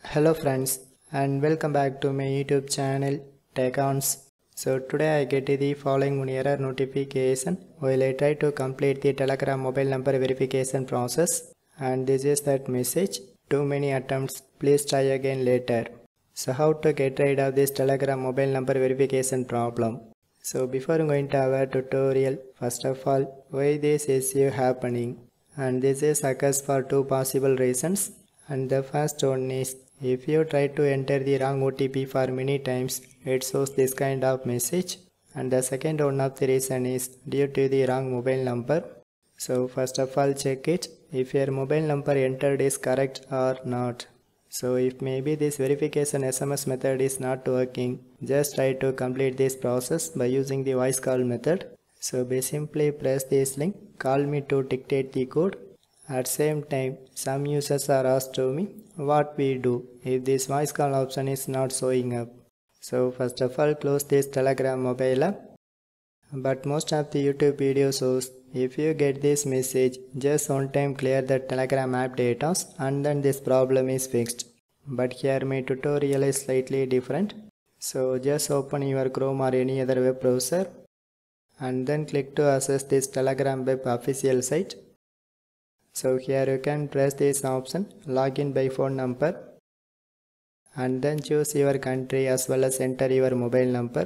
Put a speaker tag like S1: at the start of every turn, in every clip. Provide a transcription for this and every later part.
S1: Hello friends and welcome back to my YouTube channel Tech-ons. So today I get the following one error notification while I try to complete the Telegram mobile number verification process, and this is that message: too many attempts, please try again later. So how to get rid of this Telegram mobile number verification problem? So before going to our tutorial, first of all, why this issue happening? And this is occurs for two possible reasons. And the first one is, if you try to enter the wrong OTP for many times, it shows this kind of message. And the second one of the reason is due to the wrong mobile number. So first of all, check it if your mobile number entered is correct or not. So if maybe this verification SMS method is not working, just try to complete this process by using the voice call method. So simply press this link, call me to dictate the code. At same time, some users are asked to me what we do if this voice call option is not showing up. So first of all, close this Telegram mobile app. But most of the YouTube videos shows if you get this message, just one time clear the Telegram app data and then this problem is fixed. But here my tutorial is slightly different. So just open your Chrome or any other web browser and then click to access this Telegram web official site. So here you can press this option, login by phone number, and then choose your country as well as enter your mobile number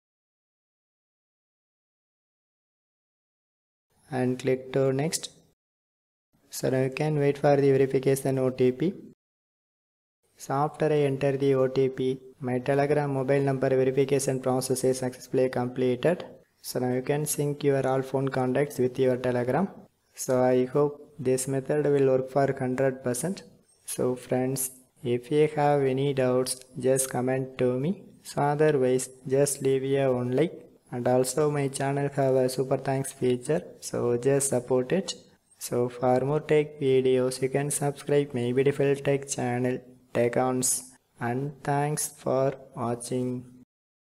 S1: and click to next. So now you can wait for the verification OTP. So after I enter the OTP, my Telegram mobile number verification process is successfully completed. So now you can sync your all phone contacts with your Telegram. So I hope this method will work for 100%. So friends, if you have any doubts, just comment to me. So otherwise, just leave a one like. And also my channel have a super thanks feature, so just support it. So for more tech videos, you can subscribe my beautiful tech channel Tech-ons. And thanks for watching.